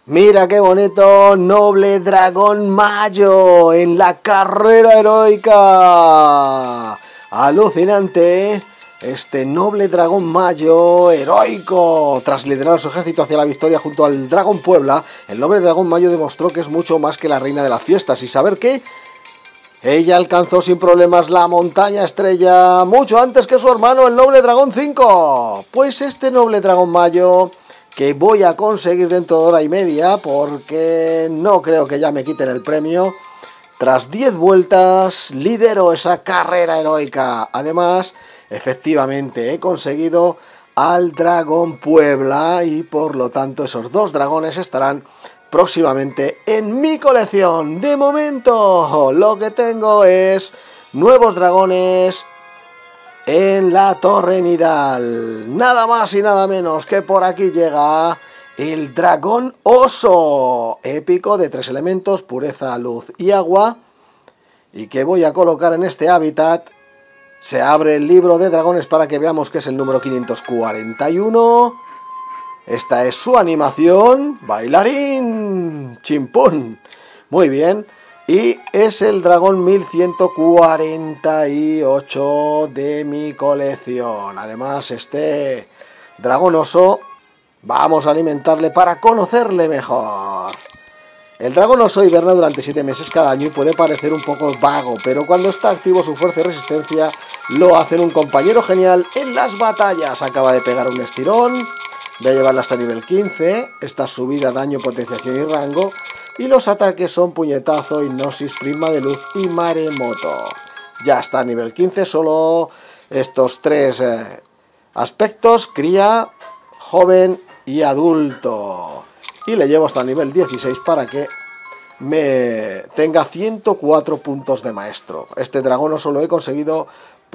Mira qué bonito, noble dragón mayo en la carrera heroica. Alucinante, este noble dragón mayo heroico. Tras liderar a su ejército hacia la victoria junto al dragón Puebla, el noble dragón mayo demostró que es mucho más que la reina de las fiestas. ¿Y saber qué? Ella alcanzó sin problemas la montaña estrella mucho antes que su hermano, el noble dragón 5. Pues este noble dragón mayo, que voy a conseguir dentro de hora y media, porque no creo que ya me quiten el premio, tras 10 vueltas lidero esa carrera heroica. Además, efectivamente he conseguido al dragón Puebla y por lo tanto esos dos dragones estarán próximamente en mi colección. De momento lo que tengo es nuevos dragones en la Torre Nidal. Nada más y nada menos que por aquí llega el dragón oso, épico de 3 elementos, pureza, luz y agua, y que voy a colocar en este hábitat. Se abre el libro de dragones para que veamos que es el número 541. Esta es su animación, bailarín, chimpún, muy bien, y es el dragón 1148 de mi colección. Además, este dragón oso vamos a alimentarle para conocerle mejor. El dragón oso hiberna durante 7 meses cada año y puede parecer un poco vago, pero cuando está activo su fuerza y resistencia lo hacen un compañero genial en las batallas. Acaba de pegar un estirón. Voy a llevarla hasta nivel 15, esta subida, daño, potenciación y rango, y los ataques son puñetazo, hipnosis, prisma de luz y maremoto. Ya está a nivel 15, solo estos 3 aspectos, cría, joven y adulto. Y le llevo hasta el nivel 16 para que me tenga 104 puntos de maestro. Este dragón no solo he conseguido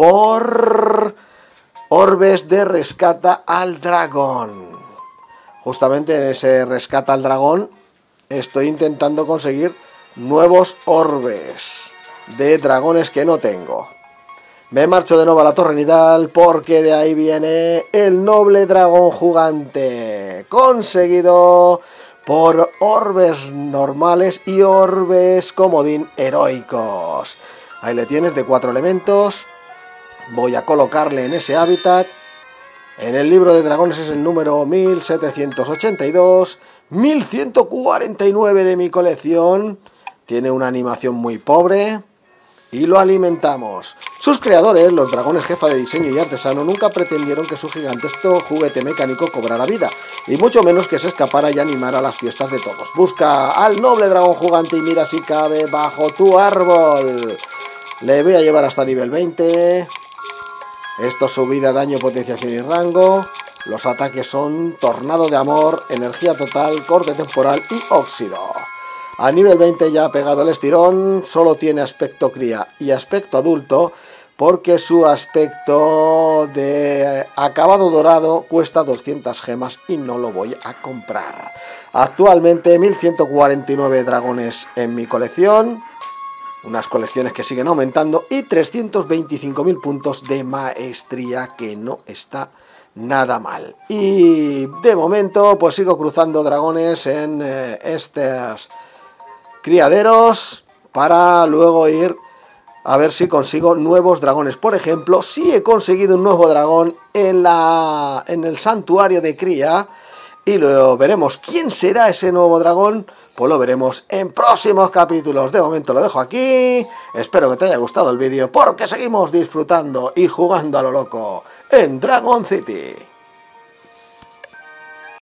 por orbes de rescata al dragón. Justamente en ese rescata al dragón estoy intentando conseguir nuevos orbes de dragones que no tengo. Me marcho de nuevo a la Torre Nidal porque de ahí viene el noble dragón jugante, conseguido por orbes normales y orbes comodín heroicos. Ahí le tienes, de 4 elementos. Voy a colocarle en ese hábitat. En el libro de dragones es el número 1782, 1149 de mi colección. Tiene una animación muy pobre y lo alimentamos. Sus creadores, los dragones jefa de diseño y artesano, nunca pretendieron que su gigantesco juguete mecánico cobrara vida, y mucho menos que se escapara y animara las fiestas de todos. Busca al noble dragón jugante y mira si cabe bajo tu árbol. Le voy a llevar hasta nivel 20. Esto, subida, daño, potenciación y rango. Los ataques son tornado de amor, energía total, corte temporal y óxido. A nivel 20 ya ha pegado el estirón. Solo tiene aspecto cría y aspecto adulto, porque su aspecto de acabado dorado cuesta 200 gemas y no lo voy a comprar. Actualmente 1149 dragones en mi colección. Unas colecciones que siguen aumentando y 325.000 puntos de maestría, que no está nada mal. Y de momento pues sigo cruzando dragones en estos criaderos para luego ir a ver si consigo nuevos dragones. Por ejemplo, si he conseguido un nuevo dragón en el santuario de cría, y luego veremos quién será ese nuevo dragón. Pues lo veremos en próximos capítulos. De momento lo dejo aquí. Espero que te haya gustado el vídeo, porque seguimos disfrutando y jugando a lo loco en Dragon City.